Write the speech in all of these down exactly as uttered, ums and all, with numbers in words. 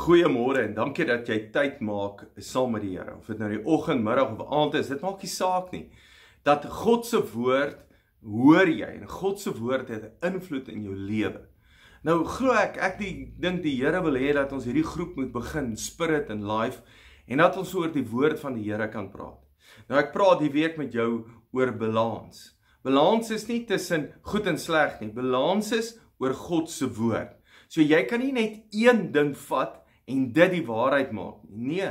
Goeiemôre en dankie dat jy tyd maak saam met die Here. Of dit nou die oggend, middag of aand is, dit maak nie saak nie. Dat God se woord hoor jy en God se woord het 'n invloed in jou lewe. Nou glo ek, ek die, dink die Here wil hê dat ons hierdie groep moet begin, Spirit and Life, en dat ons oor die woord van die Here kan praat. Nou ek praat die week met jou oor balans. Balans is nie tussen goed en sleg nie, balans is oor God se woord. So jy kan nie net een ding vat en dit die waarheid maak nie. Nee,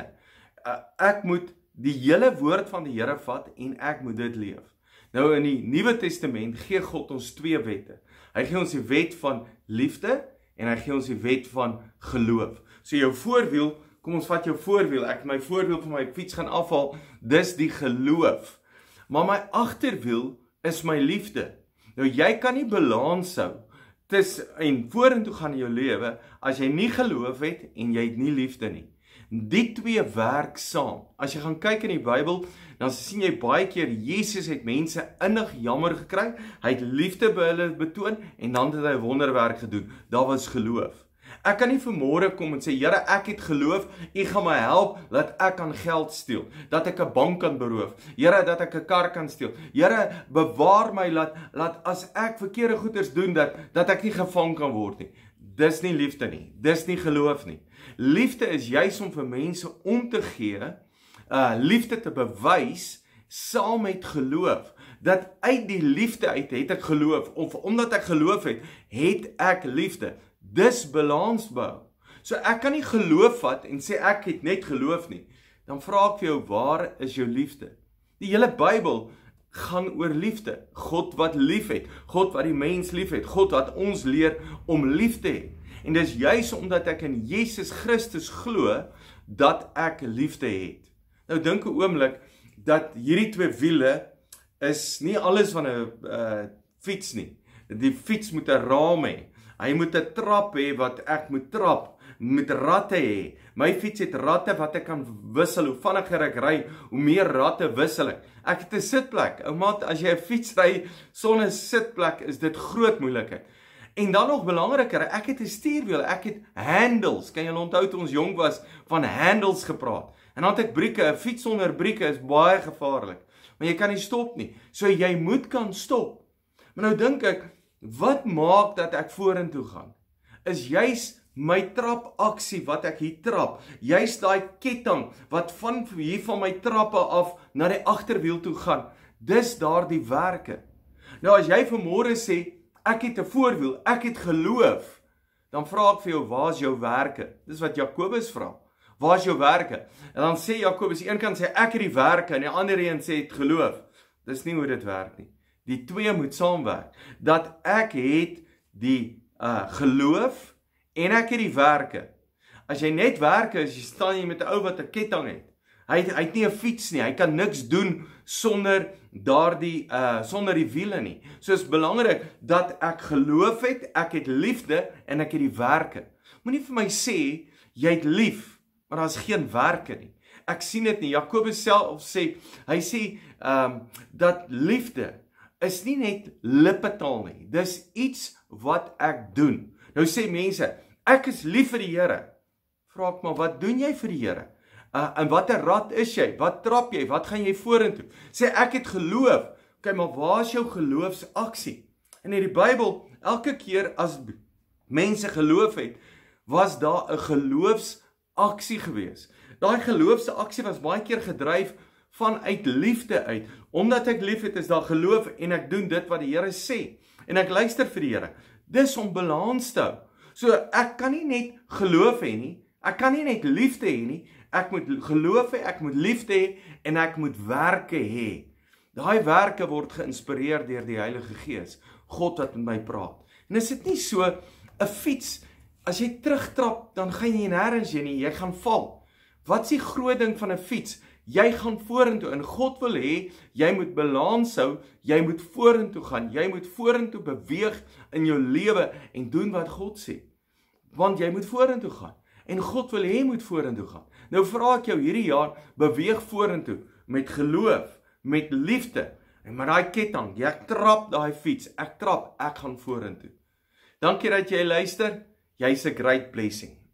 ek moet die hele woord van die Here vat en ek moet dit leef. Nou in die Nuwe Testament gee God ons twee wette. Hy gee ons die wet van liefde en hy gee ons die wet van geloof. So jou voorwiel, kom ons vat jou voorwiel, ek my voorwiel van my fiets gaan afhaal, dis die geloof. Maar my agterwiel is my liefde. Nou jy kan nie balans hou tis en vorentoe gaan in jou lewe as jy nie geloof het en jy het nie liefde nie. Die twee werk saam. As jy gaan kyk in die Bybel, dan sien jy baie keer Jesus het mense innig jammer gekry, hy het liefde by hulle betoon en dan het hy wonderwerk gedoen. Daar was geloof. Ek kan nie vanmôre kom en sê, Here, ek het geloof, U gaan my help, dat ek kan geld steel, dat ek 'n bank kan beroof, Here, dat ek 'n kar kan steel, Here, bewaar my, laat, laat as ek verkeerde goeders doen, dat, dat ek nie gevang kan word nie. Dis nie liefde nie, dis nie geloof nie. Liefde is juis om vir mense om te gee, uh, liefde te bewys, saam met geloof, dat uit die liefde uit het ek geloof, of omdat ek geloof het, het ek liefde. Dis balans bou. So ek kan nie geloof vat en sê ek het net geloof nie. Dan vra ek vir jou, waar is jou liefde? Die hele Bybel gaan oor liefde. God wat lief het, God wat die mens lief het, God wat ons leer om lief te hê. En dis juis omdat ek in Jesus Christus glo, dat ek liefde het. Nou dink 'n oomblik, dat hierdie twee wiele is nie alles van 'n uh, fiets nie. Die fiets moet 'n raam hê. Hy moet 'n trap hê wat ek moet trap, moet ratte hê. My fiets het ratte wat ek kan wissel. Hoe vinniger ek ry, hoe meer ratte wissel ek. Ek het 'n sitplek. Ou maat, as jy 'n fiets ry sonder sitplek, is dit groot moeilikheid. En dan nog belangriker, ek het 'n stuurwiel, ek het handles. Kan julle onthou toe ons jong was van handles gepraat? En dan het ek brieke. 'n Fiets sonder brieke is baie gevaarlik. Maar jy kan nie stop nie. So jy moet kan stop. Maar nou dink ek, wat maak dat ek vorentoe gaan? Is juis my trapaksie wat ek hier trap. Juis daai ketting wat van hier van my trappe af na die agterwiel toe gaan. Dis daardie werke. Nou as jy vanmôre sê, ek het 'n voorwiel, ek het geloof, dan vra ek vir jou, waar is jou werke? Dis wat Jakobus vra. Waar is jou werke? En dan sê Jakobus, een kant sê ek het die werke en die ander een sê het geloof. Dis nie hoe dit werk nie. Die twee moet saamwerk. Dat ek het die uh, geloof en ek het die werke. As jy net werke is, jy staan jy met 'n ou wat 'n ketting het. Hy het, hy het nie 'n fiets nie. Hy kan niks doen sonder daardie uh, sonder die wiele nie. So is belangrik dat ek geloof het, ek het liefde en ek het die werke. Moenie vir my sê jy het lief, maar daar's geen werke nie. Ek sien dit nie. Jakobus self sê, hy sê um, dat liefde is nie net lippetaal nie. Dis iets wat ek doen. Nou sê mense, ek is lief vir die Here. Vra ek maar, wat doen jy vir die Here? Uh, en watter rad is jy? Wat trap jy? Wat gaan jy vorentoe? Sê ek het geloof. Okay, maar waar is jou geloofsaksie? En in die Bybel, elke keer as mense geloof het, was daar 'n geloofsaksie gewees. Daai geloofsaksie was baie keer gedryf vanuit liefde uit. Omdat ek lief het, is daar geloof en ek doen dit wat die Here sê. En ek luister vir die Here. Dis om balans te hou. So ek kan nie net geloof hê nie. Ek kan nie net liefde hê nie. Ek moet geloof hê, ek moet liefde hê en ek moet werke hê. Daai werke word geïnspireer deur die Heilige Gees. God wat met my praat. En is dit nie so 'n fiets, as jy terugtrap, dan gaan jy nêrens heen nie, jy gaan val. Wat is die groot ding van 'n fiets? Jy gaan vorentoe en God wil hê, jy moet balans hou, jy moet vorentoe gaan, jy moet vorentoe beweeg in jou lewe en doen wat God sê. Want jy moet vorentoe gaan en God wil hê jy moet vorentoe gaan. Nou vra ek jou hierdie jaar, beweeg vorentoe met geloof, met liefde en met daai ketting. Ek trap daai fiets, ek trap, ek gaan vorentoe. Dankie dat jy luister. Jy's 'n great blessing.